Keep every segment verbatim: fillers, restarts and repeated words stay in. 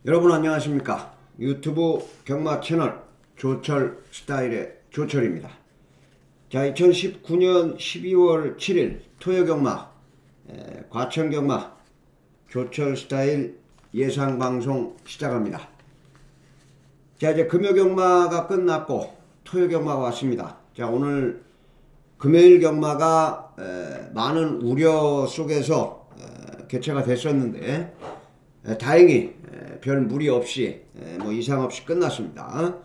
여러분 안녕하십니까. 유튜브 경마 채널 조철 스타일의 조철입니다. 자, 이천십구 년 십이월 칠일 토요경마 에, 과천경마 조철 스타일 예상방송 시작합니다. 자, 이제 금요경마가 끝났고 토요경마가 왔습니다. 자, 오늘 금요일 경마가 에, 많은 우려 속에서 에, 개최가 됐었는데 에, 다행히 에, 별 무리 없이 에, 뭐 이상 없이 끝났습니다.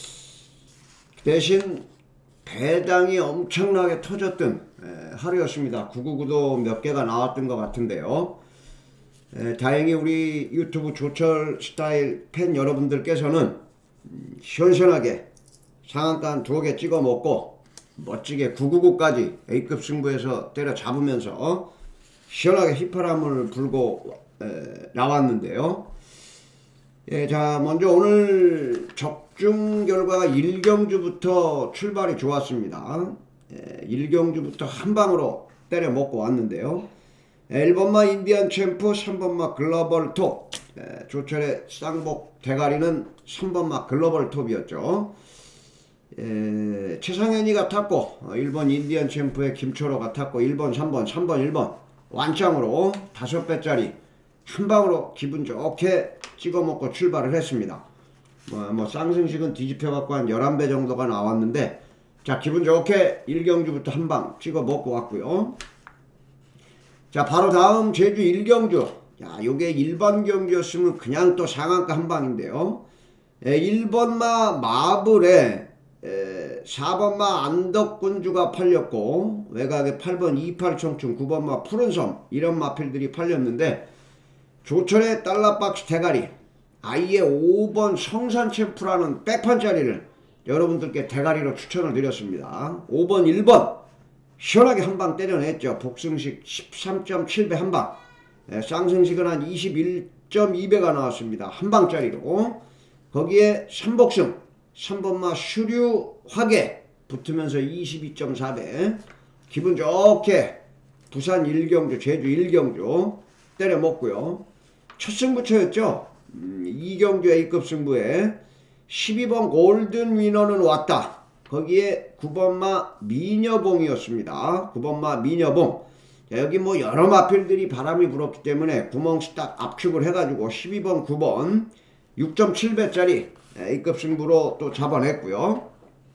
대신 배당이 엄청나게 터졌던 에, 하루였습니다. 구구구도 몇 개가 나왔던 것 같은데요. 에, 다행히 우리 유튜브 조철 스타일 팬 여러분들께서는 음, 시원시원하게 상한가 한 두어 개 찍어 먹고 멋지게 구구구까지 A급 승부에서 때려 잡으면서 시원하게 휘파람을 불고 에, 나왔는데요. 예, 자, 먼저 오늘 적중 결과가 일 경주부터 출발이 좋았습니다. 예, 일 경주부터 한 방으로 때려 먹고 왔는데요. 예, 일 번마 인디언 챔프, 삼 번마 글로벌 톱. 예, 조철의 쌍복 대가리는 삼 번마 글로벌 톱이었죠. 예, 최상현이가 탔고 일 번 인디언 챔프의 김초로가 탔고 일 번, 삼 번, 삼 번, 일 번 완짱으로 다섯 배짜리 한 방으로 기분 좋게 찍어 먹고 출발을 했습니다. 뭐, 뭐 쌍승식은 뒤집혀 갖고 한 열한 배 정도가 나왔는데, 자, 기분 좋게 일 경주부터 한 방 찍어 먹고 왔고요. 자, 바로 다음 제주 일 경주. 야, 요게 일반 경주였으면 그냥 또 상한가 한 방인데요. 에, 일 번마 마블에 에, 사 번마 안덕군주가 팔렸고 외곽에 팔 번 이팔청춘, 구 번마 푸른섬 이런 마필들이 팔렸는데, 조철의 달러박스 대가리 아예 오 번 성산챔프라는 백판짜리를 여러분들께 대가리로 추천을 드렸습니다. 오 번, 일 번 시원하게 한 방 때려냈죠. 복승식 십삼 점 칠 배 한 방, 예, 쌍승식은 한 이십일 점 이 배가 나왔습니다. 한 방짜리로. 거기에 삼복승 삼 번마 슈류 화계 붙으면서 이십이 점 사 배 기분 좋게 부산 일 경주 제주 일 경주 때려 먹고요. 첫 승부처였죠. 음, 이 경주 A급 승부에 십이 번 골든 위너는 왔다. 거기에 구 번마 미녀봉이었습니다. 구 번마 미녀봉. 자, 여기 뭐 여러 마필들이 바람이 불었기 때문에 구멍씩 딱 압축을 해가지고 십이 번, 구 번 육 점 칠 배짜리 A급 승부로 또 잡아냈고요.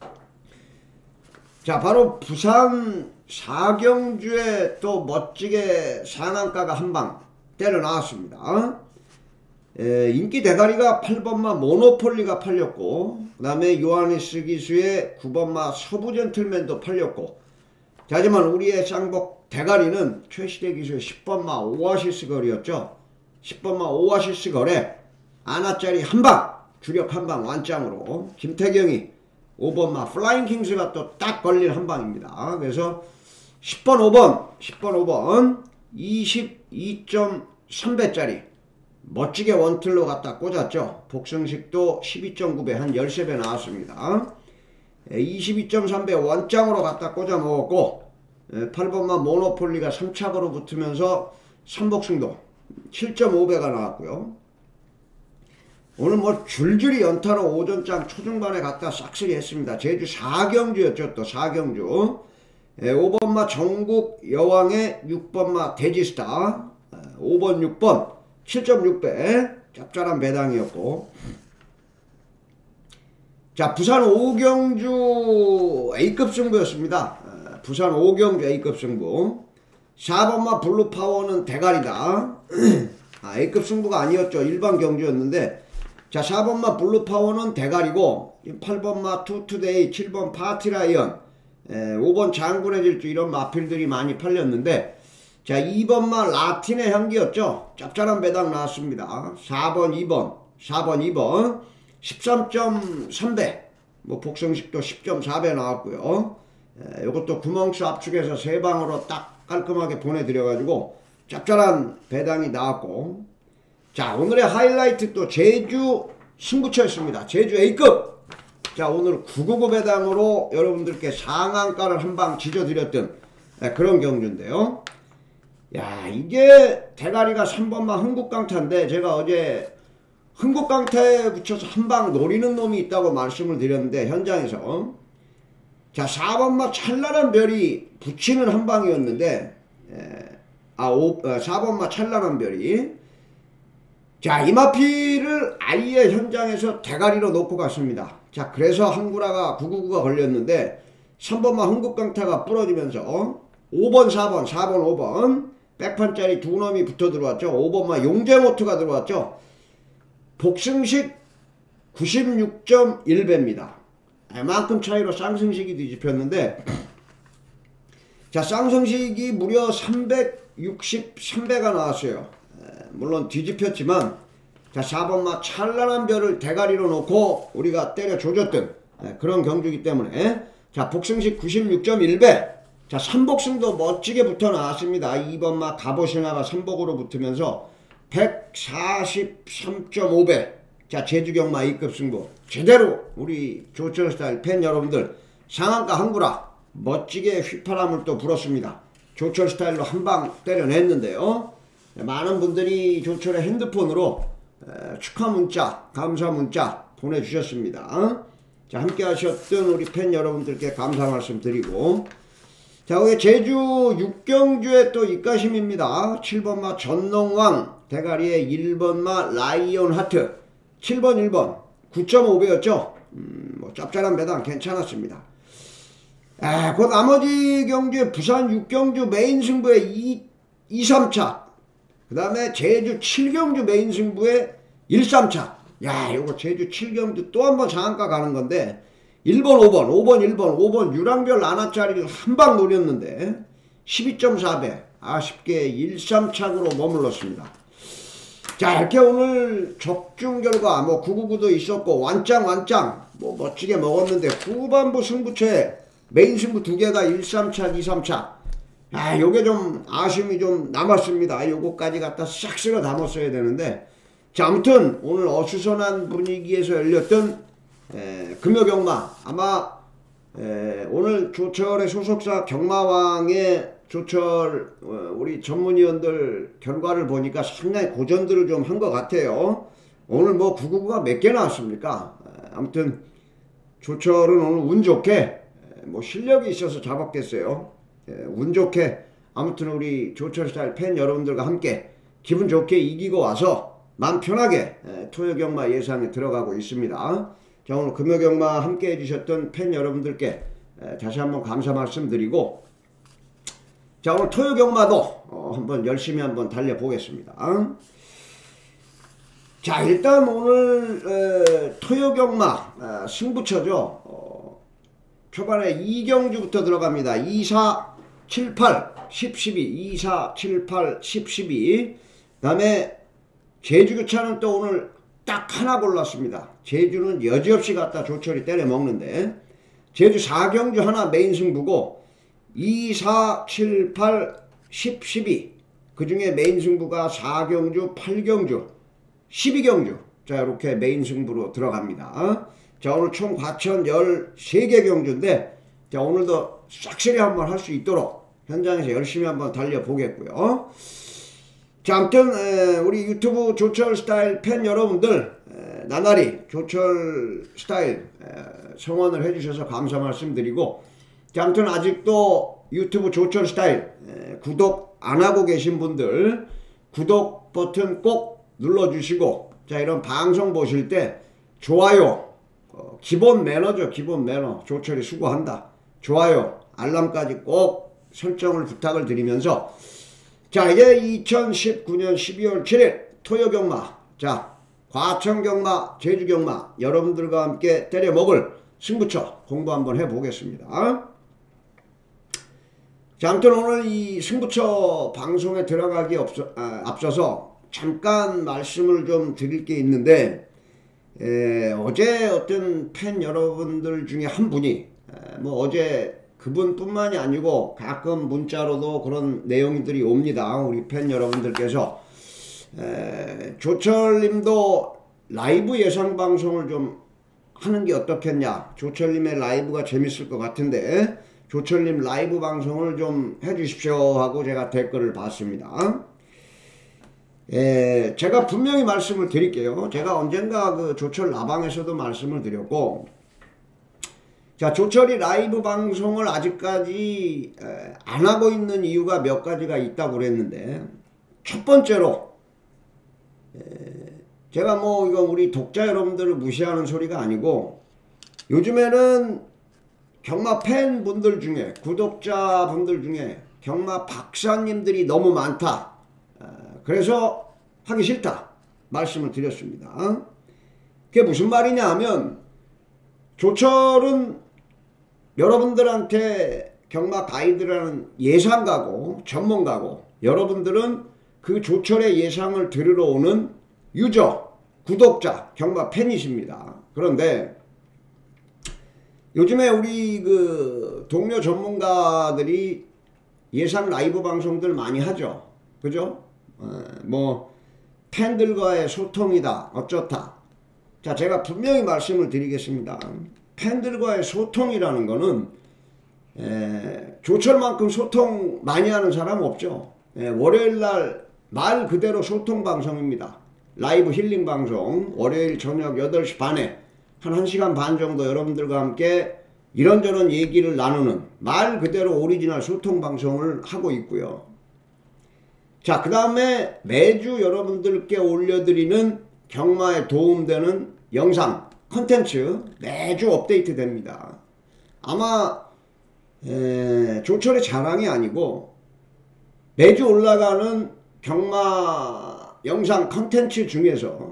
자, 바로 부산 사 경주에 또 멋지게 상한가가 한 방 때려 나왔습니다. 에, 인기 대가리가 팔 번마 모노폴리가 팔렸고, 그 다음에 요하니스 기수의 구 번마 서부 젠틀맨도 팔렸고, 자, 하지만 우리의 쌍복 대가리는 최시대 기수의 십 번마 오아시스 거리였죠. 십 번마 오아시스 거래 아나짜리 한 방, 주력 한 방 완짱으로 김태경이 오 번마 플라잉 킹스가 또 딱 걸린 한 방입니다. 그래서 십 번, 오 번, 십 번, 오 번 이십이 점 삼 배짜리 멋지게 원틀로 갖다 꽂았죠. 복승식도 십이 점 구 배 한 열세 배 나왔습니다. 이십이 점 삼 배 원장으로 갖다 꽂아 먹었고, 팔 번마 모노폴리가 삼 착으로 붙으면서 삼복승도 칠 점 오 배가 나왔고요. 오늘 뭐 줄줄이 연타로 오전장 초중반에 갖다 싹쓸이 했습니다. 제주 사 경주였죠. 또 사 경주. 오 번마 전국 여왕의 육 번마 대지스타, 오 번, 육 번 칠 점 육 배 짭짤한 배당이었고, 자, 부산 오 경주 A급 승부였습니다. 부산 오 경주 A급 승부. 사 번마 블루파워는 대가리다. 아, A급 승부가 아니었죠. 일반 경주였는데, 자, 사 번마 블루파워는 대가리고, 팔 번마 투투데이, 칠 번 파티라이언, 에, 오 번 장군의 질주 이런 마필들이 많이 팔렸는데, 자, 이 번마 라틴의 향기였죠. 짭짤한 배당 나왔습니다. 사 번, 이 번, 사 번, 이 번 십삼 점 삼 배, 뭐 복성식도 십 점 사 배 나왔고요. 에, 요것도 구멍수 압축해서 세 방으로 딱 깔끔하게 보내드려가지고 짭짤한 배당이 나왔고, 자, 오늘의 하이라이트 또 제주 승부처였습니다. 제주 A급. 자, 오늘 구구구 배당으로 여러분들께 상한가를 한 방 지져드렸던 네, 그런 경주인데요. 야, 이게 대가리가 삼 번마 흥국강타인데, 제가 어제 흥국강타에 붙여서 한 방 노리는 놈이 있다고 말씀을 드렸는데 현장에서 자 사 번마 찬란한 별이 붙이는 한 방이었는데 에, 아 오, 어, 사 번마 찬란한 별이 자 이마피를 아예 현장에서 대가리로 놓고 갔습니다. 자 그래서 한구라가 구구구가 걸렸는데 삼 번마 흥국강타가 부러지면서 어? 오 번 사 번 사 번 오 번 백판짜리 두 놈이 붙어 들어왔죠. 오 번마 용재모트가 들어왔죠. 복승식 구십육 점 일 배입니다. 이만큼 차이로 쌍승식이 뒤집혔는데 자 쌍승식이 무려 삼백육십삼 배가 나왔어요. 에, 물론 뒤집혔지만 자 사 번마 찬란한 별을 대가리로 놓고 우리가 때려 조졌던 에, 그런 경주이기 때문에 자 복승식 구십육 점 일 배 자 삼복승도 멋지게 붙어 나왔습니다. 이 번마 갑오신화가 삼복으로 붙으면서 백사십삼 점 오 배 자 제주경마 이급 승부 제대로 우리 조철스타일 팬 여러분들 상한가 한구라 멋지게 휘파람을 또 불었습니다. 조철스타일로 한방 때려냈는데요. 많은 분들이 조철의 핸드폰으로 에, 축하 문자 감사 문자 보내주셨습니다. 자 함께 하셨던 우리 팬 여러분들께 감사 말씀 드리고 자 거기 제주 육경주의 또 입가심입니다. 칠 번마 전농왕 대가리의 일 번마 라이온 하트 칠 번 일 번 구 점 오 배였죠. 음, 뭐 짭짤한 배당 괜찮았습니다. 아, 그 나머지 경주의 부산 육경주 메인 승부의 이, 삼 차 그 다음에 제주 칠 경주 메인 승부의 일, 삼 차 야 요거 제주 칠 경주 또 한 번 상한가 가는 건데 일 번 오 번 오 번 일 번 오 번 유랑별 하나짜리를 한 방 노렸는데 십이 점 사 배 아쉽게 일, 삼 착으로 머물렀습니다. 자 이렇게 오늘 적중 결과 뭐 구구구도 있었고 완짱 완짱 뭐 멋지게 먹었는데 후반부 승부처에 메인 승부 두 개가 일, 삼 착 이, 삼 착 아 요게 좀 아쉬움이 좀 남았습니다. 요거까지 갖다 싹 쓸어 담았어야 되는데 자 아무튼 오늘 어수선한 분위기에서 열렸던 에, 금요경마 아마 에, 오늘 조철의 소속사 경마왕의 조철 어, 우리 전문위원들 결과를 보니까 상당히 고전들을 좀 한 것 같아요. 오늘 뭐 구구구가 몇 개 나왔습니까? 에, 아무튼 조철은 오늘 운 좋게 에, 뭐 실력이 있어서 잡았겠어요. 에, 운 좋게 아무튼 우리 조철스타일 팬 여러분들과 함께 기분 좋게 이기고 와서 마음 편하게 에, 토요경마 예상에 들어가고 있습니다. 자 오늘 금요경마 함께 해주셨던 팬 여러분들께 에, 다시 한번 감사 말씀드리고 자 오늘 토요경마도 어, 한번 열심히 한번 달려보겠습니다. 자 일단 오늘 에, 토요경마 에, 승부처죠. 어, 초반에 이 경주부터 들어갑니다. 이, 사, 칠, 팔, 십, 십이 이, 사, 칠, 팔, 십, 십이 그 다음에 제주교차는 또 오늘 딱 하나 골랐습니다. 제주는 여지없이 갖다 조철이 때려 먹는데 제주 사 경주 하나 메인 승부고 이, 사, 칠, 팔, 십, 십이 그 중에 메인 승부가 사 경주, 팔 경주, 십이 경주 자 이렇게 메인 승부로 들어갑니다. 자 오늘 총 과천 열세 개 경주인데 자 오늘도 싹쓸이 한번 할 수 있도록 현장에서 열심히 한번 달려보겠고요. 자 아무튼 에, 우리 유튜브 조철 스타일 팬 여러분들 에, 나날이 조철 스타일 에, 성원을 해주셔서 감사 말씀드리고 자, 아무튼 아직도 유튜브 조철 스타일 에, 구독 안하고 계신 분들 구독 버튼 꼭 눌러주시고 자 이런 방송 보실 때 좋아요 어, 기본 매너죠. 기본 매너 조철이 수고한다 좋아요 알람까지 꼭 설정을 부탁을 드리면서 자 이제 이천십구 년 십이월 칠일 토요경마 자 과천경마 제주경마 여러분들과 함께 때려 먹을 승부처 공부 한번 해보겠습니다. 자 아무튼 오늘 이 승부처 방송에 들어가기 앞서, 아, 앞서서 잠깐 말씀을 좀 드릴 게 있는데 에, 어제 어떤 팬 여러분들 중에 한 분이 에, 뭐 어제 그분뿐만이 아니고 가끔 문자로도 그런 내용들이 옵니다. 우리 팬 여러분들께서 에, 조철님도 라이브 예상 방송을 좀 하는 게 어떻겠냐 조철님의 라이브가 재밌을 것 같은데 조철님 라이브 방송을 좀 해주십시오 하고 제가 댓글을 봤습니다. 에, 제가 분명히 말씀을 드릴게요. 제가 언젠가 그 조철 라방에서도 말씀을 드렸고, 자, 조철이 라이브 방송을 아직까지 에, 안 하고 있는 이유가 몇 가지가 있다고 그랬는데, 첫 번째로 에, 제가 뭐 이거 우리 독자 여러분들을 무시하는 소리가 아니고, 요즘에는 경마 팬분들 중에, 구독자분들 중에 경마 박사님들이 너무 많다. 그래서 하기 싫다 말씀을 드렸습니다. 그게 무슨 말이냐 하면, 조철은 여러분들한테 경마 가이드라는 예상가고 전문가고, 여러분들은 그 조철의 예상을 들으러 오는 유저, 구독자, 경마 팬이십니다. 그런데 요즘에 우리 그 동료 전문가들이 예상 라이브 방송들 많이 하죠. 그죠? 어, 뭐 팬들과의 소통이다 어쩌다. 자, 제가 분명히 말씀을 드리겠습니다. 팬들과의 소통이라는 거는 에, 조철만큼 소통 많이 하는 사람 없죠. 에, 월요일날 말 그대로 소통 방송입니다. 라이브 힐링 방송 월요일 저녁 여덟 시 반에 한 1시간 반 정도 여러분들과 함께 이런저런 얘기를 나누는 말 그대로 오리지널 소통 방송을 하고 있고요. 자, 그 다음에 매주 여러분들께 올려드리는 경마에 도움되는 영상 컨텐츠 매주 업데이트 됩니다. 아마 에, 조철의 자랑이 아니고 매주 올라가는 경마 영상 컨텐츠 중에서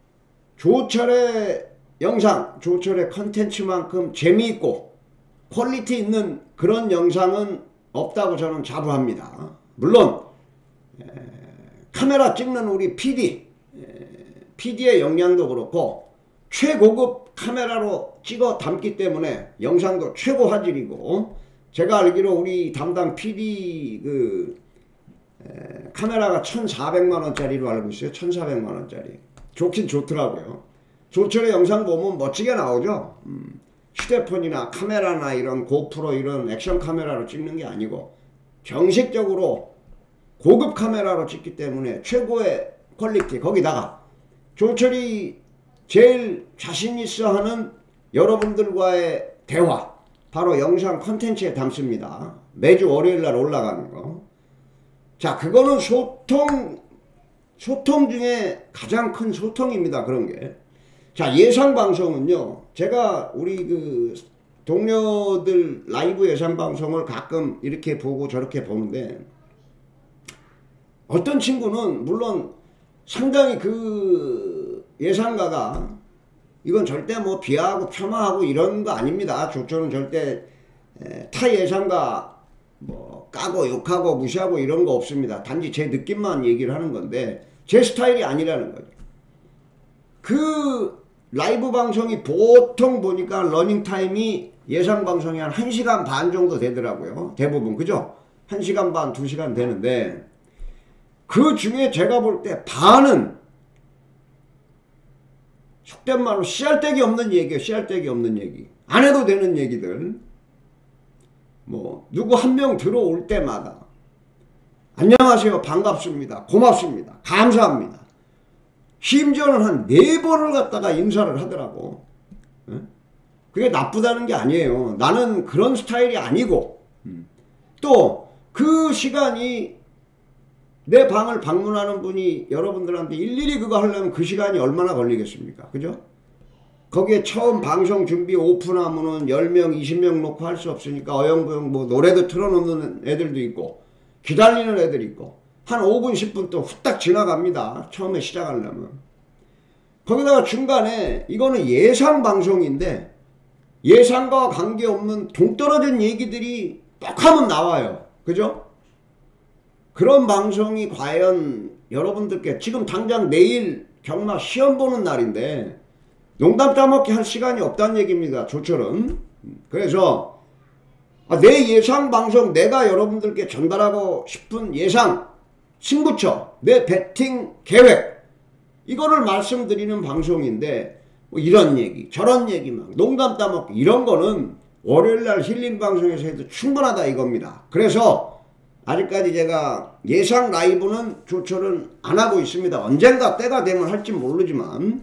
조철의 영상, 조철의 컨텐츠만큼 재미있고 퀄리티 있는 그런 영상은 없다고 저는 자부합니다. 물론 에, 카메라 찍는 우리 피디, 에, 피디의 역량도 그렇고 최고급 카메라로 찍어 담기 때문에 영상도 최고 화질이고, 제가 알기로 우리 담당 피디 그 에, 카메라가 천사백만 원짜리로 알고 있어요. 천사백만 원짜리. 좋긴 좋더라고요. 조철의 영상 보면 멋지게 나오죠. 음, 휴대폰이나 카메라나 이런 고프로 이런 액션 카메라로 찍는 게 아니고 정식적으로 고급 카메라로 찍기 때문에 최고의 퀄리티. 거기다가 조철이 제일 자신 있어 하는 여러분들과의 대화, 바로 영상 컨텐츠에 담습니다. 매주 월요일날 올라가는 거. 자, 그거는 소통 소통 중에 가장 큰 소통입니다. 그런 게. 자, 예상 방송은요, 제가 우리 그 동료들 라이브 예상 방송을 가끔 이렇게 보고 저렇게 보는데, 어떤 친구는 물론 상당히 그 예상가가 이건 절대 뭐 비하하고 폄하하고 이런 거 아닙니다. 조철은 절대 타 예상가 뭐 까고 욕하고 무시하고 이런 거 없습니다. 단지 제 느낌만 얘기를 하는 건데 제 스타일이 아니라는 거죠. 그 라이브 방송이 보통 보니까 러닝타임이 예상 방송이 한 1시간 반 정도 되더라고요. 대부분. 그죠? 한 시간 반, 두 시간 되는데 그 중에 제가 볼 때 반은 속된 말로 씨알데기 없는 얘기예요. 씨알데기 없는 얘기. 안 해도 되는 얘기들. 뭐 누구 한 명 들어올 때마다 안녕하세요, 반갑습니다, 고맙습니다, 감사합니다. 심지어는 한 네 번을 갖다가 인사를 하더라고. 그게 나쁘다는 게 아니에요. 나는 그런 스타일이 아니고, 또 그 시간이 내 방을 방문하는 분이 여러분들한테 일일이 그거 하려면 그 시간이 얼마나 걸리겠습니까? 그죠? 거기에 처음 방송 준비 오픈하면은 열 명, 이십 명 놓고 할 수 없으니까 어영부영 뭐 노래도 틀어놓는 애들도 있고 기다리는 애들이 있고 한 오 분, 십 분 또 후딱 지나갑니다. 처음에 시작하려면. 거기다가 중간에 이거는 예상 방송인데 예상과 관계없는 동떨어진 얘기들이 뻑 하면 나와요. 그죠? 그런 방송이 과연 여러분들께 지금 당장 내일 경마 시험 보는 날인데 농담 따먹기 할 시간이 없다는 얘기입니다. 조철은. 그래서 내 예상 방송, 내가 여러분들께 전달하고 싶은 예상, 승부처, 내 배팅 계획, 이거를 말씀드리는 방송인데 뭐 이런 얘기 저런 얘기 막 농담 따먹기 이런 거는 월요일날 힐링 방송에서 해도 충분하다 이겁니다. 그래서 아직까지 제가 예상 라이브는 조철은 안 하고 있습니다. 언젠가 때가 되면 할지 모르지만,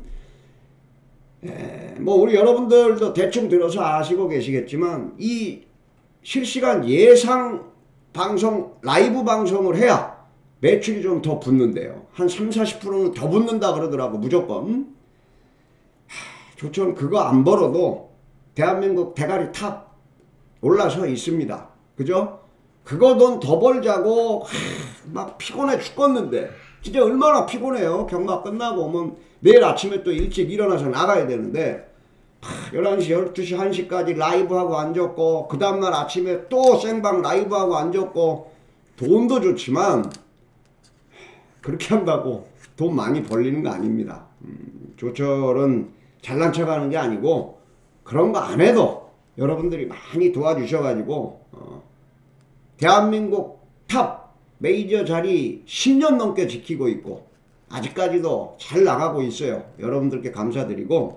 에, 뭐 우리 여러분들도 대충 들어서 아시고 계시겠지만 이 실시간 예상 방송, 라이브 방송을 해야 매출이 좀 더 붙는데요. 한 삼, 사십 퍼센트는 더 붙는다 그러더라고, 무조건. 하, 조철은 그거 안 벌어도 대한민국 대가리 탑 올라서 있습니다. 그죠? 그거 돈 더 벌자고 하, 막 피곤해 죽겠는데 진짜 얼마나 피곤해요. 경마 끝나고 오면 내일 아침에 또 일찍 일어나서 나가야 되는데 하, 열한 시, 열두 시, 한 시까지 라이브하고 앉았고 그 다음날 아침에 또 생방 라이브하고 앉았고 돈도 좋지만 그렇게 한다고 돈 많이 벌리는 거 아닙니다. 음, 조철은 잘난 척하는 게 아니고 그런 거 안 해도 여러분들이 많이 도와주셔가지고 어, 대한민국 탑 메이저 자리 십 년 넘게 지키고 있고 아직까지도 잘 나가고 있어요. 여러분들께 감사드리고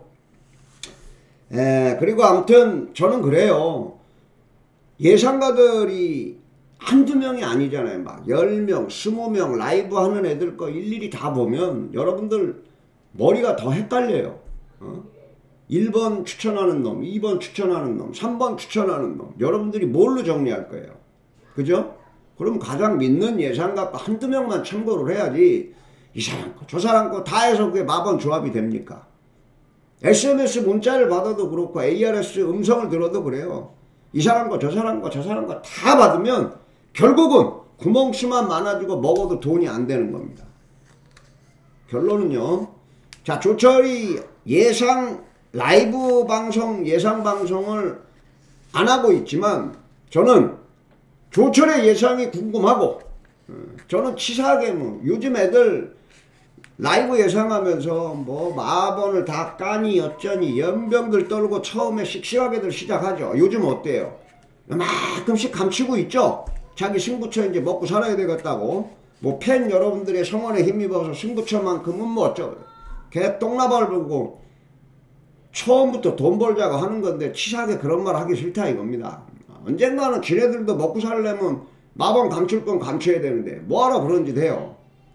에, 그리고 아무튼 저는 그래요. 예상가들이 한두 명이 아니잖아요. 막 열 명, 스무 명 라이브 하는 애들 거 일일이 다 보면 여러분들 머리가 더 헷갈려요. 어? 일 번 추천하는 놈, 이 번 추천하는 놈, 삼 번 추천하는 놈 여러분들이 뭘로 정리할 거예요? 그죠? 그럼 가장 믿는 예상가 한두 명만 참고를 해야지 이 사람 거, 저 사람 거 다 해서 그게 마번 조합이 됩니까? 에스엠에스 문자를 받아도 그렇고 에이아르에스 음성을 들어도 그래요. 이 사람 거, 저 사람 거, 저 사람 거 다 받으면 결국은 구멍수만 많아지고 먹어도 돈이 안 되는 겁니다. 결론은요. 자, 조철이 예상 라이브 방송, 예상 방송을 안 하고 있지만 저는 조철의 예상이 궁금하고 저는 치사하게 뭐 요즘 애들 라이브 예상하면서 뭐 마번을 다 까니 어쩌니 연병들 떨고 처음에 씩씩하게들 시작하죠. 요즘 어때요? 이만큼씩 감추고 있죠. 자기 승부처 이제 먹고 살아야 되겠다고 뭐 팬 여러분들의 성원에 힘입어서 승부처만큼은 뭐 어쩌 개 똥나발 불고 처음부터 돈 벌자고 하는 건데 치사하게 그런 말 하기 싫다 이겁니다. 언젠가는 지네들도 먹고 살려면 마번 감출 건 감춰야 되는데 뭐하러 그런 짓 해요.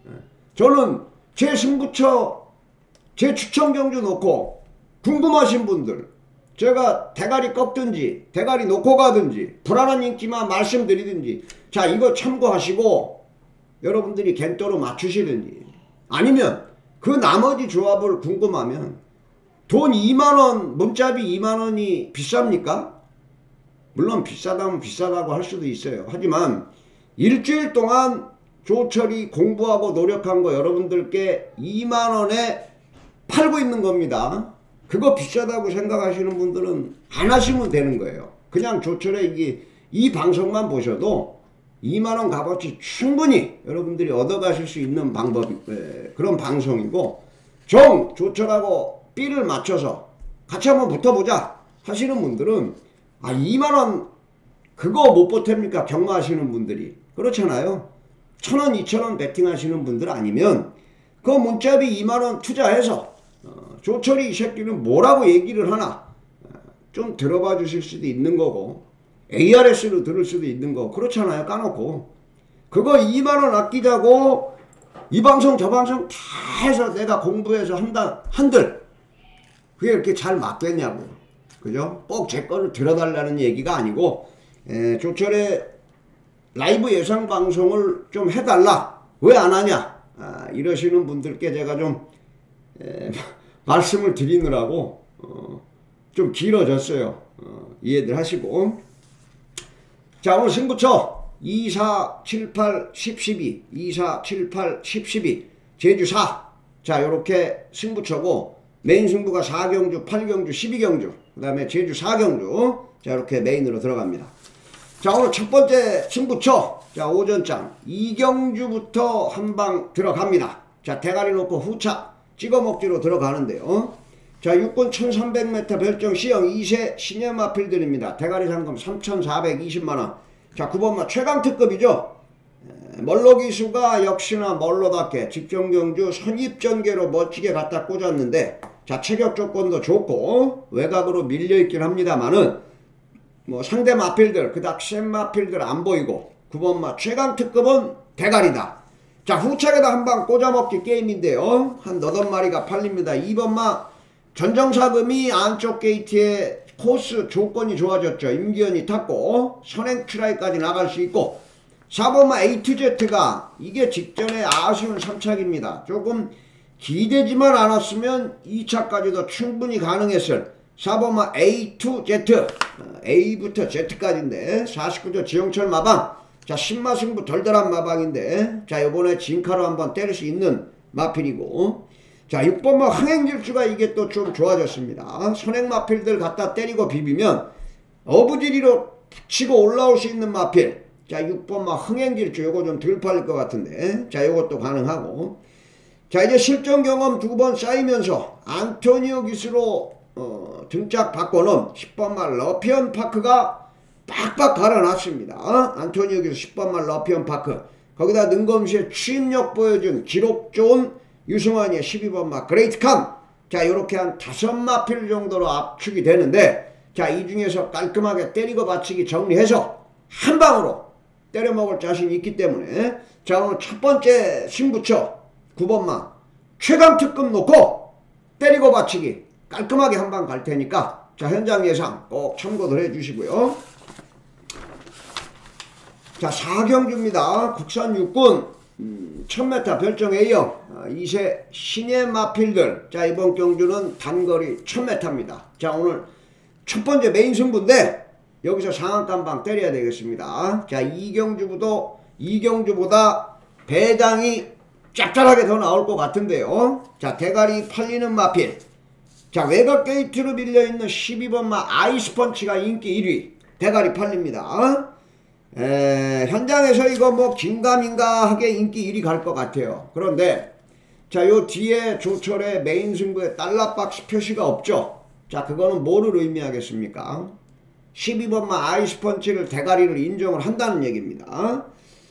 저는 제 승부처 제 추천 경주 놓고 궁금하신 분들 제가 대가리 꺾든지 대가리 놓고 가든지 불안한 인기만 말씀드리든지 자 이거 참고하시고 여러분들이 겐또로 맞추시든지 아니면 그 나머지 조합을 궁금하면 돈 이만 원 문자비 이만 원이 비쌉니까? 물론 비싸다면 비싸다고 할 수도 있어요. 하지만 일주일 동안 조철이 공부하고 노력한 거 여러분들께 이만 원에 팔고 있는 겁니다. 그거 비싸다고 생각하시는 분들은 안 하시면 되는 거예요. 그냥 조철의 이게 이 방송만 보셔도 이만 원 값어치 충분히 여러분들이 얻어가실 수 있는 방법이 에, 그런 방송이고 정 조철하고 삐를 맞춰서 같이 한번 붙어보자 하시는 분들은 아 이만 원 그거 못 보탭니까? 경마하시는 분들이 그렇잖아요. 천 원, 이천 원 베팅 하시는 분들 아니면 그 문자비 이만 원 투자해서 어, 조철이 이 새끼는 뭐라고 얘기를 하나 어, 좀 들어봐 주실 수도 있는 거고 에이아르에스로 들을 수도 있는 거 그렇잖아요. 까놓고 그거 이만 원 아끼자고 이 방송 저 방송 다 해서 내가 공부해서 한다 한들 그게 이렇게 잘 맞겠냐고. 그죠? 꼭 제 거를 들어달라는 얘기가 아니고 에, 조철의 라이브 예상 방송을 좀 해달라 왜 안 하냐 아, 이러시는 분들께 제가 좀 에, 말씀을 드리느라고 어, 좀 길어졌어요. 어, 이해들 하시고 자 오늘 승부처 이, 사, 칠, 팔, 십, 십이 이, 사, 칠, 팔, 십, 십이 제주 사 자 요렇게 승부처고 메인 승부가 사 경주, 팔 경주, 십이 경주 그 다음에 제주 사 경주 자 이렇게 메인으로 들어갑니다. 자 오늘 첫 번째 승부처 자 오전장 이 경주부터 한방 들어갑니다. 자 대가리 놓고 후차 찍어먹기로 들어가는데요. 자 육군 천삼백 미터 별정 C형 이 세 시네마필드입니다. 대가리 상금 삼천사백이십만 원. 자 구 번마 최강특급이죠. 멀로기수가 역시나 멀로답게 직전경주 선입전개로 멋지게 갖다 꽂았는데 자 체격 조건도 좋고 외곽으로 밀려있긴 합니다만은 뭐 상대 마필들 그닥 센 마필들 안 보이고 구 번마 최강특급은 대가리다. 자, 후착에다 한방 꽂아먹기 게임인데요. 한 너덟 마리가 팔립니다. 이 번마 전정사금이 안쪽 게이트에 코스 조건이 좋아졌죠. 임기현이 탔고 선행 트라이까지 나갈 수 있고, 사 번마 에이 투 제트가 이게 직전에 아쉬운 삼 착입니다. 조금 기대지만 않았으면 이 차까지도 충분히 가능했을 사 번마 에이 투 제트, A부터 Z까지인데 사십구 조 지영철 마방. 자, 신마 승부 덜덜한 마방인데, 자, 요번에 진카로 한번 때릴 수 있는 마필이고, 자, 육 번마 흥행질주가 이게 또 좀 좋아졌습니다. 선행 마필들 갖다 때리고 비비면 어부지리로 치고 올라올 수 있는 마필. 자, 육 번마 흥행질주 요거 좀 덜 팔릴 것 같은데, 자, 요것도 가능하고. 자, 이제 실전 경험 두 번 쌓이면서 안토니오 기스로 어, 등짝 바꿔놓은 십 번마 러피언 파크가 빡빡 갈아놨습니다. 안토니오 기스 십 번마 러피언 파크. 거기다 능검시에 추임력 보여준 기록 좋은 유승환이의 십이 번마 그레이트캄. 자, 요렇게 한 다섯 마필 정도로 압축이 되는데, 자, 이 중에서 깔끔하게 때리고 받치기 정리해서 한 방으로 때려먹을 자신이 있기 때문에, 자, 오늘 첫 번째 승부처 구 번마 최강특급 놓고 때리고 받치기 깔끔하게 한 방 갈 테니까, 자, 현장 예상 꼭 참고들 해주시고요. 자, 사 경주입니다. 국산 육군 음, 천 미터 별정 A형 아, 이 세 신예 마필들. 자, 이번 경주는 단거리 천 미터입니다. 자, 오늘 첫 번째 메인 승부인데 여기서 상한가 한 방 때려야 되겠습니다. 자, 이 경주보다 이 경주보다 배당이 짭짤하게 더 나올 것 같은데요. 자, 대가리 팔리는 마필. 자, 외곽 게이트로 밀려있는 십이 번마 아이스펀치가 인기 일 위. 대가리 팔립니다. 에, 현장에서 이거 뭐 긴가민가하게 인기 일 위 갈 것 같아요. 그런데 자, 요 뒤에 조철의 메인 승부에 달러박스 표시가 없죠. 자, 그거는 뭐를 의미하겠습니까? 십이 번마 아이스펀치를 대가리를 인정을 한다는 얘기입니다.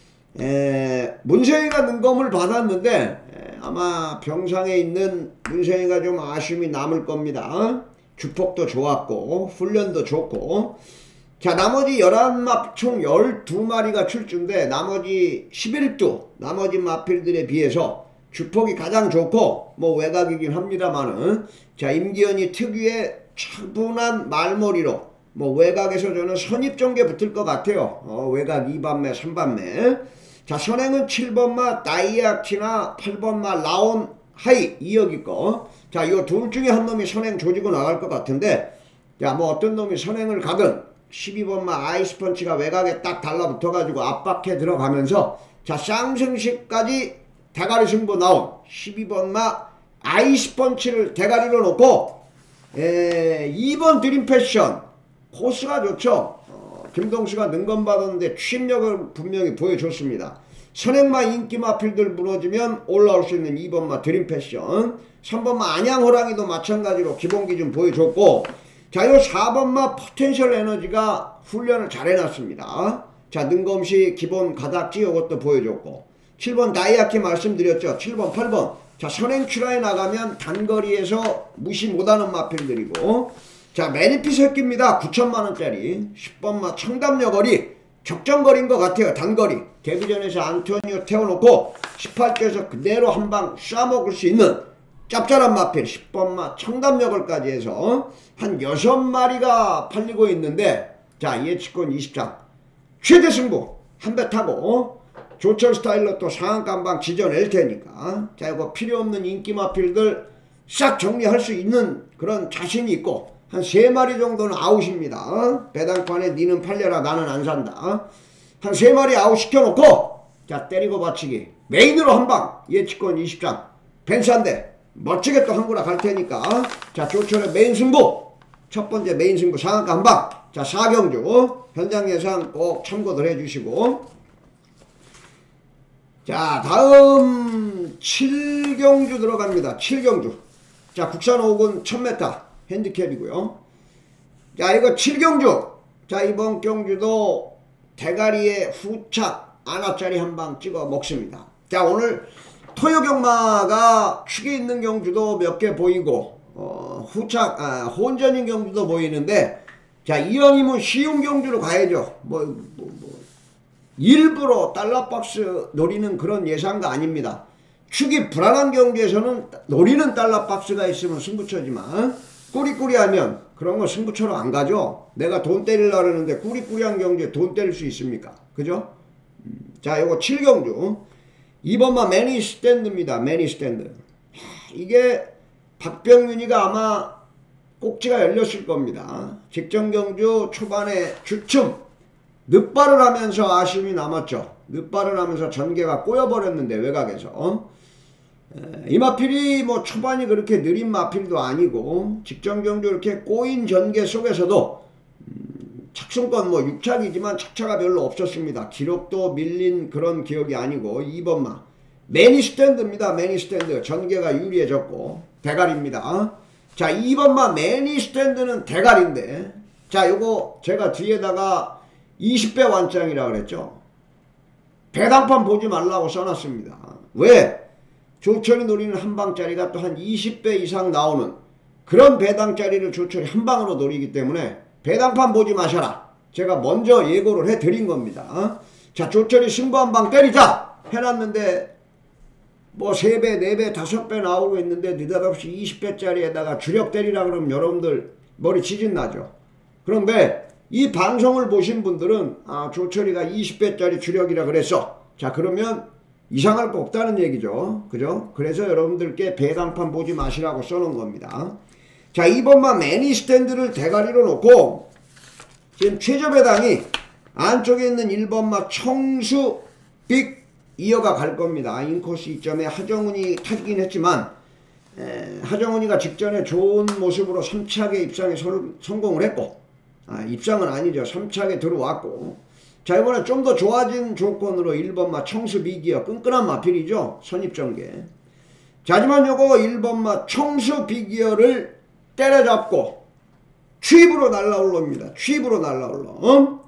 에, 문세희가 능검을 받았는데 에, 아마 병상에 있는 문세희가 좀 아쉬움이 남을 겁니다. 주폭도 좋았고 훈련도 좋고. 자, 나머지 열한 마, 총 열두 마리가 출주인데 나머지 십일 두 나머지 마필들에 비해서 주폭이 가장 좋고, 뭐 외곽이긴 합니다만은, 자, 임기현이 특유의 차분한 말머리로 뭐 외곽에서 저는 선입전개 붙을 것 같아요. 어, 외곽 이 반매 삼 반매. 자, 선행은 칠 번마 다이아키나 팔 번마 라온 하이 이역이 거. 자, 요 둘 중에 한 놈이 선행 조지고 나갈 것 같은데, 야, 뭐 어떤 놈이 선행을 가든 십이 번마 아이스펀치가 외곽에 딱 달라붙어가지고 압박해 들어가면서, 자, 쌍승식까지 대가리 승부 나온 십이 번마 아이스펀치를 대가리로 놓고, 에, 이 번 드림패션 코스가 좋죠. 어, 김동수가 능검 받았는데 추임력을 분명히 보여줬습니다. 선행마 인기 마필들 무너지면 올라올 수 있는 이 번마 드림패션, 삼 번마 안양호랑이도 마찬가지로 기본 기준 보여줬고, 자, 요 사 번마 포텐셜 에너지가 훈련을 잘 해놨습니다. 자, 능검시 기본 가닥지 요것도 보여줬고, 칠 번 다이아키 말씀드렸죠. 칠 번 팔 번. 자, 선행 출하에 나가면 단거리에서 무시 못하는 마필들이고, 자, 매니피 새끼입니다. 구천만 원짜리 십 번마 청담여거리 적정거리인 것 같아요. 단거리 데뷔전에서 안토니오 태워놓고 십팔 조에서 그대로 한방 쏴먹을 수 있는 짭짤한 마필 십 번마 청담여걸까지 해서 한 여섯 마리가 팔리고 있는데, 자, 예측권 이십 장 최대 승부 한 배 타고 조철 스타일로 또 상한가 한 방 지져낼 테니까, 자, 이거 필요없는 인기 마필들 싹 정리할 수 있는 그런 자신이 있고, 한 세 마리 정도는 아웃입니다. 배당판에 니는 팔려라 나는 안 산다. 한 세 마리 아웃 시켜놓고, 자, 때리고 받치기 메인으로 한방 예측권 이십 장 벤츠한데 멋지게 또 한구나 갈 테니까, 자, 조철의 메인 승부 첫 번째 메인 승부 상한가 한방. 자, 사 경주 현장 예상 꼭 참고들 해주시고, 자, 다음 칠 경주 들어갑니다. 칠 경주. 자, 국산 오군 천 미터 핸디캡이고요. 자, 이거 칠 경주. 자, 이번 경주도 대가리에 후착 아나짜리 한 방 찍어 먹습니다. 자, 오늘 토요경마가 축에 있는 경주도 몇 개 보이고, 어, 후착 아, 혼전인 경주도 보이는데, 자, 이왕이면 쉬운 경주로 가야죠. 뭐, 뭐, 뭐 일부러 달러박스 노리는 그런 예상가 아닙니다. 축이 불안한 경기에서는 노리는 달러박스가 있으면 승부처지만 꾸리꾸리하면 그런 거 승부처로 안 가죠. 내가 돈 때리려고 그러는데 꾸리꾸리한 경기에 돈 때릴 수 있습니까? 그죠? 자, 요거 칠 경주 이 번마 매니 스탠드입니다. 매니 스탠드. 이게 박병윤이가 아마 꼭지가 열렸을 겁니다. 직전 경주 초반에 주춤 늦발을 하면서 아쉬움이 남았죠. 늦발을 하면서 전개가 꼬여버렸는데 외곽에서 어? 이 마필이 뭐 초반이 그렇게 느린 마필도 아니고 직전 경주 이렇게 꼬인 전개 속에서도 음, 착승권 뭐 육 착이지만 착차가 별로 없었습니다. 기록도 밀린 그런 기억이 아니고 이 번마 매니 스탠드입니다. 매니 스탠드 전개가 유리해졌고 대가리입니다. 자, 이 번마 매니 스탠드는 대가리인데 자, 요거 제가 뒤에다가 이십 배 완장이라 그랬죠. 배당판 보지 말라고 써놨습니다. 왜? 조철이 노리는 한방짜리가 또 한 이십 배 이상 나오는 그런 배당짜리를 조철이 한방으로 노리기 때문에 배당판 보지 마셔라. 제가 먼저 예고를 해드린 겁니다. 자, 조철이 승부 한방 때리자 해놨는데 뭐 세 배, 네 배, 다섯 배 나오고 있는데 느닷없이 이십 배짜리에다가 주력 때리라 그러면 여러분들 머리 지진 나죠. 그런데 이 방송을 보신 분들은 아, 조철이가 이십 배짜리 주력이라 그랬어. 자, 그러면 이상할 거 없다는 얘기죠. 그죠? 그래서 여러분들께 배당판 보지 마시라고 써놓은 겁니다. 자, 이 번마 매니 스탠드를 대가리로 놓고 지금 최저 배당이 안쪽에 있는 일 번마 청수 빅 이어가 갈 겁니다. 인코스 이 점에 하정훈이 타긴 했지만 에, 하정훈이가 직전에 좋은 모습으로 삼 착에 입상에 sol, 성공을 했고 아, 입상은 아니죠. 삼 착에 들어왔고 자, 이번에 좀 더 좋아진 조건으로 일 번마 청수 비기어 끈끈한 마필이죠. 선입전개. 자, 하지만 요거 일 번마 청수 비기어를 때려잡고 취입으로 날라올라옵니다. 취입으로 날라올라. 어?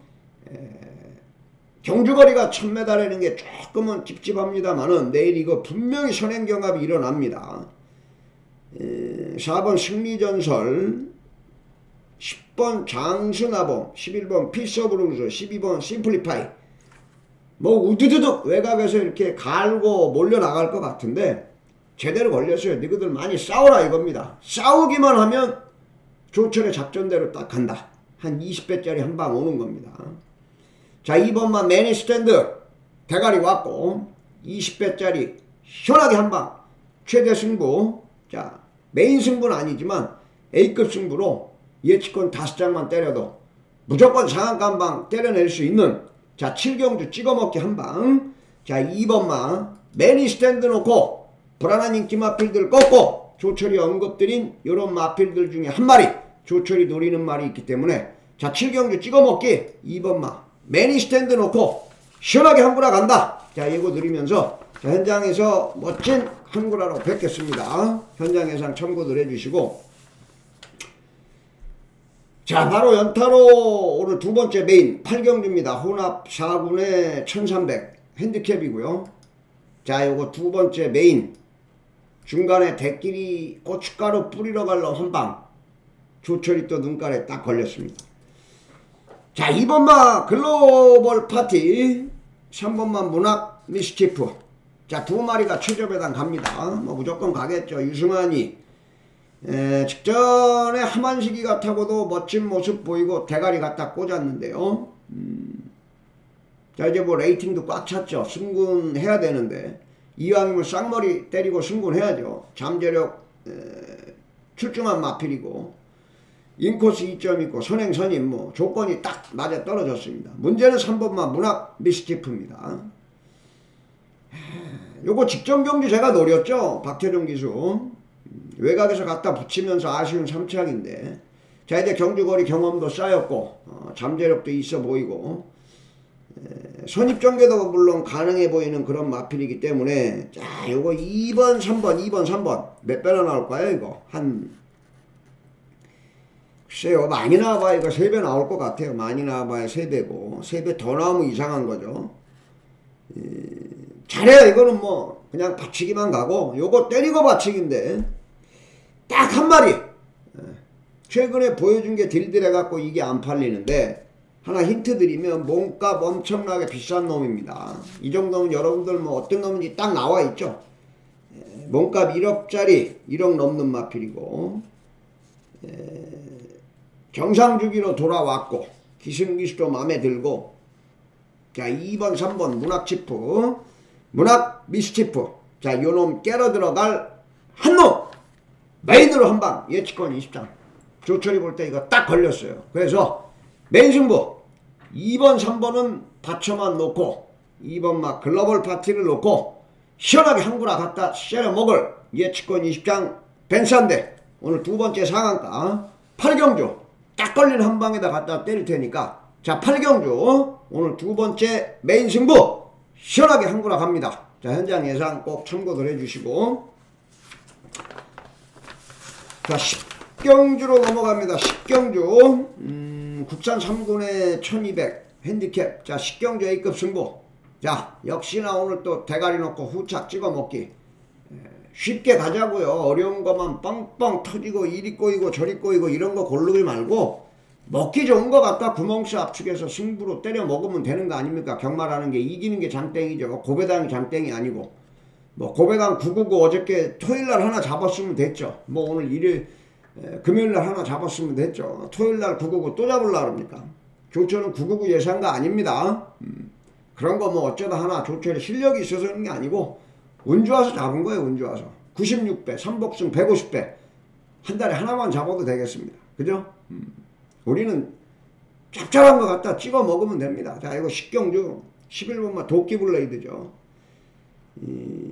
경주거리가 천 미터라는 게 조금은 찝찝합니다만은 내일 이거 분명히 선행경합이 일어납니다. 에, 사 번 승리전설, 십 번 장수나봉, 십일 번 피서브루스, 십이 번 심플리파이. 뭐 우두두둑 외곽에서 이렇게 갈고 몰려나갈 것 같은데 제대로 걸렸어요. 너희들 많이 싸워라 이겁니다. 싸우기만 하면 조철의 작전대로 딱 간다. 한 이십 배짜리 한 방 오는 겁니다. 자, 이 번만 매니 스탠드 대가리 왔고 이십 배짜리 시원하게 한 방 최대 승부. 자, 메인 승부는 아니지만 A급 승부로 예치권 다섯 장만 때려도 무조건 상한가 한 방 때려낼 수 있는 자, 칠 경주 찍어먹기 한 방. 자, 이 번만 매니 스탠드 놓고 불안한 인기 마필들 꺾고 조철이 언급드린 요런 마필들 중에 한 마리 조철이 노리는 말이 있기 때문에 자, 칠 경주 찍어먹기 이 번만 매니 스탠드 놓고 시원하게 한구라 간다. 자, 예고 드리면서 자, 현장에서 멋진 한구라로 뵙겠습니다. 현장 예상 참고들 해주시고 자, 바로 연타로 오늘 두 번째 메인 팔 경주입니다. 혼합 사 군에 천삼백 핸디캡이고요. 자, 요거 두 번째 메인 중간에 대끼리 고춧가루 뿌리러 갈러 한방 조철이 또 눈깔에 딱 걸렸습니다. 자, 이 번마 글로벌 파티, 삼 번마 문학 미스치프. 자, 두 마리가 최저 배당 갑니다. 뭐 무조건 가겠죠. 유승환이 에, 직전에 하만식이 같아고도 멋진 모습 보이고 대가리 갖다 꽂았는데요. 음, 자, 이제 뭐 레이팅도 꽉 찼죠. 승군해야 되는데 이왕이면 쌍머리 때리고 승군해야죠. 잠재력 에, 출중한 마필이고 인코스 이 점 있고 선행선임 뭐 조건이 딱 맞아 떨어졌습니다. 문제는 삼 번만 문학 미스티프입니다. 요거 직전 경주 제가 노렸죠. 박태종 기수 외곽에서 갖다 붙이면서 아쉬운 삼 착인데 자, 이제 경주거리 경험도 쌓였고 어, 잠재력도 있어 보이고 에, 선입전개도 물론 가능해 보이는 그런 마필이기 때문에 자, 요거 이 번 삼 번 이 번 삼 번 몇 배나 나올까요? 이거 한 글쎄요, 많이 나와봐야 이거 세 배 나올 것 같아요. 많이 나와봐야 세 배고 세 배 더 나오면 이상한 거죠. 에, 잘해요. 이거는 뭐 그냥 받치기만 가고 요거 때리고 받치기인데 딱 한 마리 최근에 보여준 게 딜딜해 갖고 이게 안 팔리는데 하나 힌트 드리면 몸값 엄청나게 비싼 놈입니다. 이 정도면 여러분들 뭐 어떤 놈인지 딱 나와 있죠. 몸값 일억짜리, 일억 넘는 마필이고 정상 주기로 돌아왔고 기승기수도 마음에 들고. 자, 이 번 삼 번 문학치프, 문학 미스치프. 자, 요놈 깨러 들어갈 한놈 메인으로 한방 예측권 이십 장. 조철이 볼 때 이거 딱 걸렸어요. 그래서 메인 승부 이 번 삼 번은 받쳐만 놓고 이 번 막 글로벌 파티를 놓고 시원하게 한구나 갖다 쎄려 먹을 예측권 이십 장 벤산데 오늘 두 번째 상한가 팔 경주 딱 걸린 한 방에다 갖다 때릴 테니까. 자, 팔 경주 오늘 두 번째 메인 승부 시원하게 한구나 갑니다. 자, 현장 예상 꼭 참고들 해주시고. 자, 십 경주로 넘어갑니다. 십 경주 음, 국산 삼 군의 천이백 핸디캡. 자, 십 경주 A급 승부. 자, 역시나 오늘 또 대가리 놓고 후착 찍어 먹기 쉽게 가자고요. 어려운 것만 뻥뻥 터지고 이리 꼬이고 저리 꼬이고 이런 거 고르지 말고 먹기 좋은 거 갖다 구멍수 압축해서 승부로 때려 먹으면 되는 거 아닙니까? 경마라는 게 이기는 게 장땡이죠. 고배당이 장땡이 아니고. 뭐 고배당 구구구 어저께 토요일날 하나 잡았으면 됐죠. 뭐 오늘 일요일 에, 금요일날 하나 잡았으면 됐죠. 토요일날 구구구 또 잡으려고 합니까? 조철은 구구구 예상가 아닙니다. 음, 그런 거 뭐 어쩌다 하나 조철이 실력이 있어서 그런 게 아니고 운 좋아서 잡은 거예요. 운 좋아서. 구십육 배 삼복승 백오십 배 한 달에 하나만 잡아도 되겠습니다. 그죠? 음. 우리는 짭짤한 거 갖다 찍어 먹으면 됩니다. 자, 이거 십 경주 십일 번마 도끼블레이드죠. 이,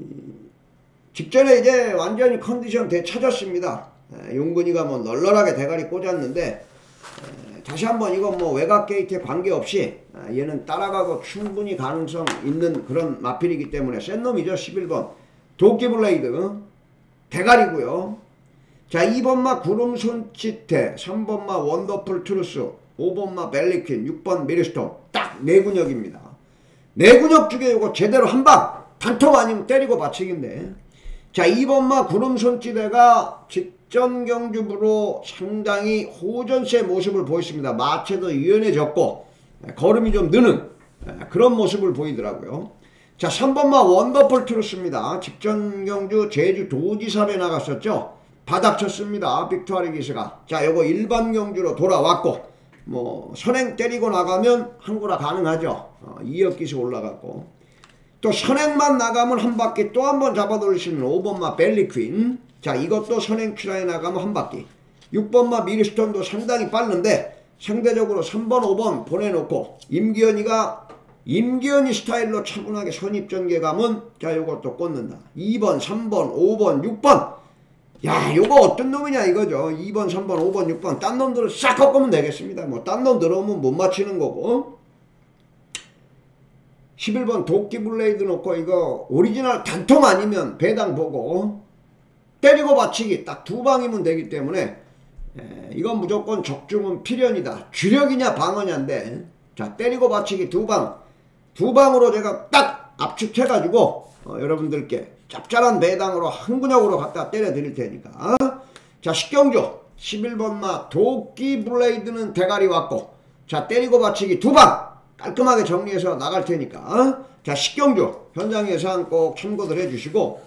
직전에 이제 완전히 컨디션 되찾았습니다. 에, 용근이가 뭐 널널하게 대가리 꽂았는데 에, 다시 한번 이건 뭐 외곽 게이트에 관계없이 에, 얘는 따라가고 충분히 가능성 있는 그런 마필이기 때문에 센 놈이죠. 십일 번 도끼블레이드 대가리고요. 자, 이 번마 구름 손짓대, 삼 번마 원더풀 트루스, 오 번마 벨리퀸, 육 번 미리스톤. 딱 네 근역입니다. 네 근역 중에 이거 제대로 한방 단통 아니면 때리고 받치기인데. 자, 이 번마 구름 손짓대가 직전 경주부로 상당히 호전세 모습을 보였습니다. 마체도 유연해졌고 걸음이 좀 느는 그런 모습을 보이더라고요. 자, 삼 번마 원더풀 트루스입니다. 직전 경주 제주 도지사에 나갔었죠. 바닥 쳤습니다. 빅투아리 기세가. 자, 요거 일반 경주로 돌아왔고 뭐 선행 때리고 나가면 한구라 가능하죠. 어, 이억 기세 올라갔고 또 선행만 나가면 한 바퀴 또 한 번 잡아 돌리시는 오 번마 벨리퀸. 자, 이것도 선행 큐라에 나가면 한 바퀴. 육 번마 미리스톤도 상당히 빠른데 상대적으로 삼 번 오 번 보내놓고 임기현이가 임기현이 스타일로 차분하게 선입전개 가면 자, 요것도 꽂는다. 이 번 삼 번 오 번 육 번. 야, 요거 어떤 놈이냐 이거죠. 이 번 삼 번 오 번 육 번 딴 놈들을 싹 꺾으면 되겠습니다. 뭐 딴 놈 들어오면 못 맞히는 거고. 십일 번 도끼블레이드 놓고 이거 오리지널 단통 아니면 배당 보고 때리고 받치기 딱 두 방이면 되기 때문에 에, 이건 무조건 적중은 필연이다. 주력이냐 방어냐인데 자, 때리고 받치기 두 방 두 방으로 제가 딱 압축해가지고 어, 여러분들께 짭짤한 배당으로 한 근역으로 갖다 때려 드릴 테니까. 자, 십 경주 십일 번마 도끼블레이드는 대가리 왔고 자, 때리고 받치기 두 방 깔끔하게 정리해서 나갈 테니까. 자, 십 경주 현장 예상 꼭 참고들 해주시고.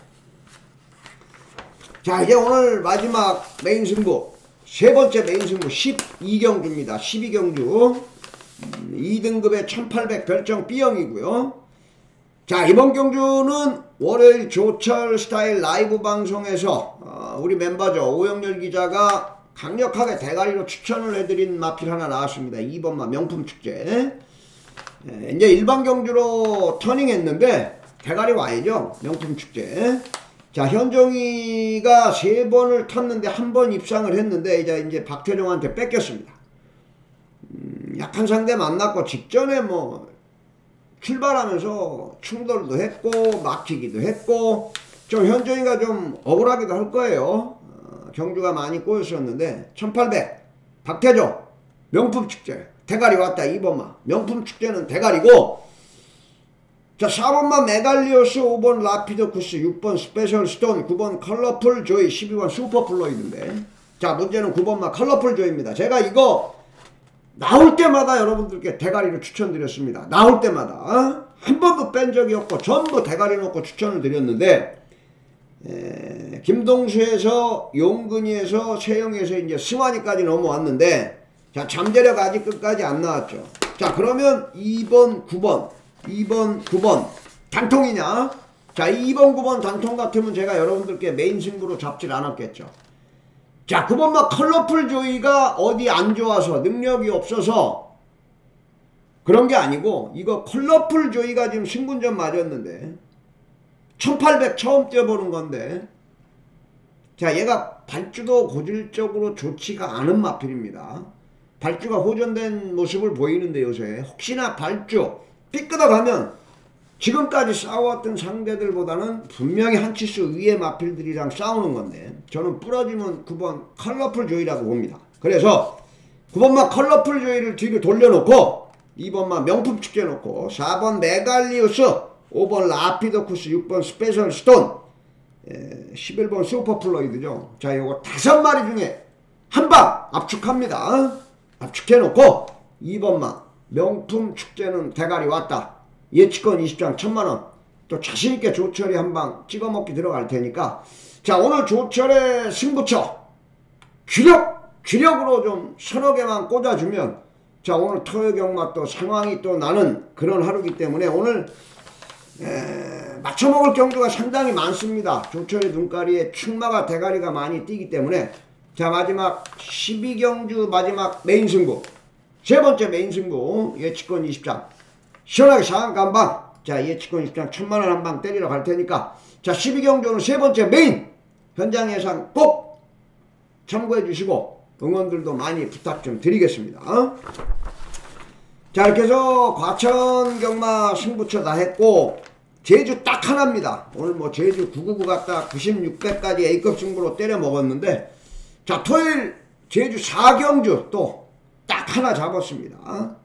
자, 이제 오늘 마지막 메인 승부 세 번째 메인 승부 십이 경주입니다. 십이 경주 음, 이 등급의 천팔백 별정 B형이고요. 자, 이번 경주는 월요일 조철 스타일 라이브 방송에서 어, 우리 멤버죠 오영렬 기자가 강력하게 대가리로 추천을 해드린 마필 하나 나왔습니다. 이 번마 명품축제. 에, 이제 일반 경주로 터닝했는데 대가리 와야죠. 명품축제. 자, 현종이가 세 번을 탔는데 한 번 입상을 했는데 이제 이제 박태종한테 뺏겼습니다. 음, 약한 상대 만났고 직전에 뭐 출발하면서 충돌도 했고 막히기도 했고 좀 현종이가 좀 억울하기도 할 거예요. 어, 경주가 많이 꼬였었는데 천팔백 박태종 명품축제 대가리 왔다. 이 번마 명품축제는 대가리고. 자, 사 번마 메갈리오스, 오 번 라피드쿠스, 육 번 스페셜 스톤, 구 번 컬러풀 조이, 십이 번 슈퍼플로이드인데 자, 문제는 구 번마 컬러풀 조이입니다. 제가 이거 나올 때마다 여러분들께 대가리를 추천드렸습니다. 나올 때마다 어? 한 번도 뺀 적이 없고 전부 대가리 놓고 추천을 드렸는데 에, 김동수에서 용근이에서 세영에서 이제 승환이까지 넘어왔는데 자 잠재력 아직 끝까지 안 나왔죠. 자 그러면 이 번 구 번 이 번 구 번 단통이냐? 자 이 번 구 번 단통 같으면 제가 여러분들께 메인 승부로 잡질 않았겠죠. 자 구 번 막 컬러풀 조이가 어디 안 좋아서 능력이 없어서 그런 게 아니고 이거 컬러풀 조이가 지금 승분전 맞았는데 천팔백 처음 뛰어보는 건데 자 얘가 발주도 고질적으로 좋지가 않은 마필입니다. 발주가 호전된 모습을 보이는데 요새 혹시나 발주 삐끗어가면 지금까지 싸워왔던 상대들보다는 분명히 한 치수 위의 마필들이랑 싸우는 건데 저는 부러지면 구 번 컬러풀 조이라고 봅니다. 그래서 구 번만 컬러풀 조이를 뒤로 돌려놓고 이 번만 명품 축제놓고 사 번 메갈리우스 오 번 라피도쿠스 육 번 스페셜 스톤 에, 십일 번 슈퍼플로이드죠. 자 요거 다섯 마리 중에 한 방 압축합니다. 압축해놓고 이 번만 명품 축제는 대가리 왔다. 예치권 이십 장 천만 원. 또 자신있게 조철이 한 방 찍어먹기 들어갈 테니까 자 오늘 조철의 승부처 귀력! 귀력으로 좀 서너 개만 꽂아주면 자 오늘 토요경마 또 상황이 또 나는 그런 하루기 때문에 오늘 에, 맞춰먹을 경주가 상당히 많습니다. 조철의 눈가리에 충마가 대가리가 많이 뛰기 때문에 자 마지막 십이 경주 마지막 메인 승부 세 번째 메인 승부 예치권 이십 장 시원하게 상한가 한 방 자 예치권 이십 장 천만 원 한 방 때리러 갈 테니까 자 십이 경주는 세 번째 메인 현장 예상 꼭 참고해 주시고 응원들도 많이 부탁 좀 드리겠습니다. 어? 자 이렇게 해서 과천 경마 승부처 다 했고 제주 딱 하나입니다. 오늘 뭐 제주 구구구 갔다 구십육 배까지 A급 승부로 때려 먹었는데 자 토요일 제주 사 경주 또 딱 하나 잡았습니다.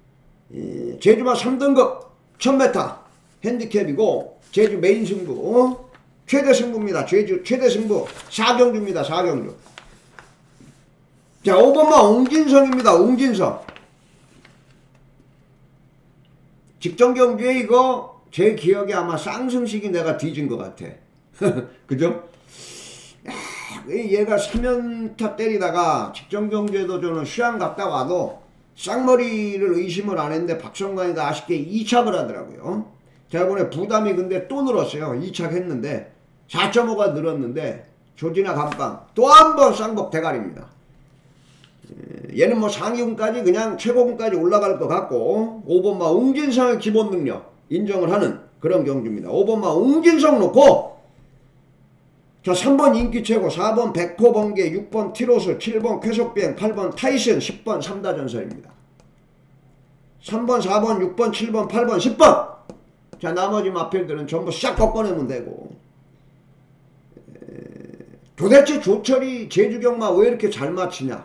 예, 제주마 삼 등급 천 미터 핸디캡이고 제주 메인 승부 어? 최대 승부입니다. 제주 최대 승부 사 경주입니다. 사 경주. 자 오 번마 옹진성입니다. 옹진성 직전 경주에 이거 제 기억에 아마 쌍승식이 내가 뒤진 것 같아. 그죠? 얘가 삼 연타 때리다가 직전 경주에도 저는 휴양 갔다 와도 쌍머리를 의심을 안 했는데 박성관이가 아쉽게 이착을 하더라고요. 자 이번에 부담이 근데 또 늘었어요. 이착했는데 사 점 오가 늘었는데 조지나 감방 또 한 번 쌍복 대가리입니다. 얘는 뭐 상위군까지 그냥 최고군까지 올라갈 것 같고 오 번마 옹진성의 기본 능력 인정을 하는 그런 경주입니다. 오 번마 옹진성 놓고 자 삼 번 인기최고 사 번 백호번개 육 번 티로스 칠 번 쾌속비행 팔 번 타이슨 십 번 삼다전설입니다. 삼 번 사 번 육 번 칠 번 팔 번 십 번 자 나머지 마필들은 전부 싹 꺾어내면 되고 에... 도대체 조철이 제주경마 왜 이렇게 잘 맞히냐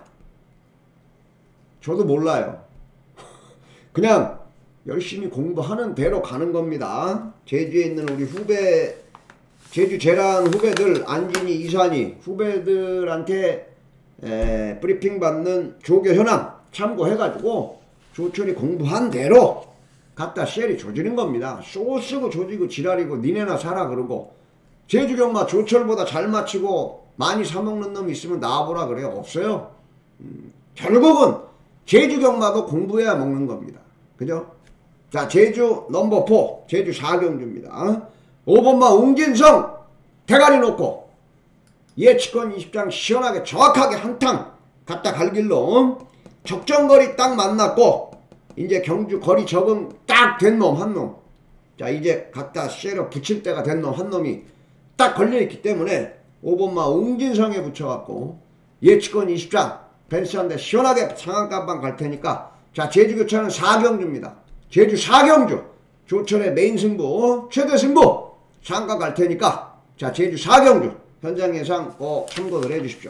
저도 몰라요. 그냥 열심히 공부하는 대로 가는 겁니다. 제주에 있는 우리 후배 제주 재란 후배들 안진이 이산이 후배들한테 에, 브리핑 받는 조교 현황 참고해가지고 조철이 공부한 대로 갖다 셀이 조지는 겁니다. 쏘쓰고 조지고 지랄이고 니네나 사라 그러고 제주경마 조철보다 잘 맞히고 많이 사먹는 놈 있으면 나와보라 그래요. 없어요. 음, 결국은 제주경마도 공부해야 먹는 겁니다. 그죠? 자 제주 넘버 사 제주 사 경주입니다. 오 번마 옹진성 대가리 놓고 예치권 이십 장 시원하게 정확하게 한탕 갖다 갈 길로 적정거리 딱 만났고 이제 경주 거리 적응 딱 된 놈 한 놈 자 이제 갖다 쉐러 붙일 때가 된 놈 한 놈이 딱 걸려있기 때문에 오 번마 옹진성에 붙여갖고 예치권 이십 장 벤츠 한 대 시원하게 상한가방 갈 테니까 자 제주교차는 사 경주입니다. 제주 사 경주 조철의 메인 승부 최대 승부 상가 갈 테니까 자 제주 사 경주 현장 예상 꼭 참고를 해 주십시오.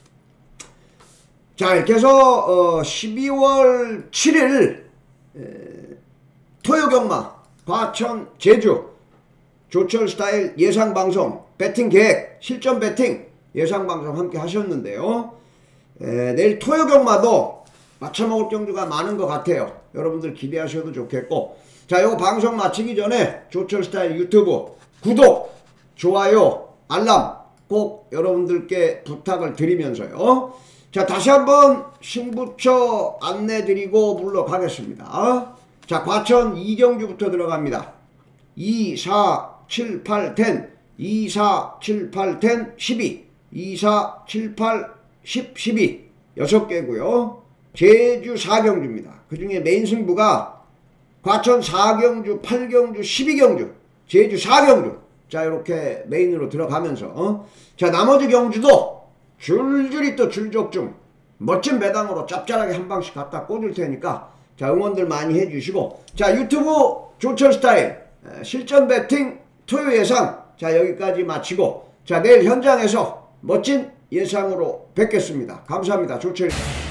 자 이렇게 해서 어, 십이월 칠일 에, 토요경마 과천 제주 조철 스타일 예상방송 배팅 계획 실전 배팅 예상방송 함께 하셨는데요. 에, 내일 토요경마도 맞춰먹을 경주가 많은 것 같아요. 여러분들 기대하셔도 좋겠고, 자, 요거 방송 마치기 전에 조철스타일 유튜브 구독, 좋아요, 알람 꼭 여러분들께 부탁을 드리면서요. 자, 다시 한번 신부처 안내드리고 물러가겠습니다. 자, 과천 이경주부터 들어갑니다. 이, 사, 칠, 팔, 텐, 이, 사, 칠, 팔, 텐, 십이, 이, 사, 칠, 팔, 십, 십이 여섯 개고요. 제주 사 경주입니다. 그 중에 메인 승부가 과천 사 경주, 팔 경주, 십이 경주, 제주 사 경주. 자, 이렇게 메인으로 들어가면서 어? 자, 나머지 경주도 줄줄이 또 줄족중 멋진 배당으로 짭짤하게 한 방씩 갖다 꽂을 테니까 자, 응원들 많이 해주시고, 자, 유튜브 조철스타일 실전 배팅 토요 예상, 자, 여기까지 마치고, 자, 내일 현장에서 멋진 예상으로 뵙겠습니다. 감사합니다. 조철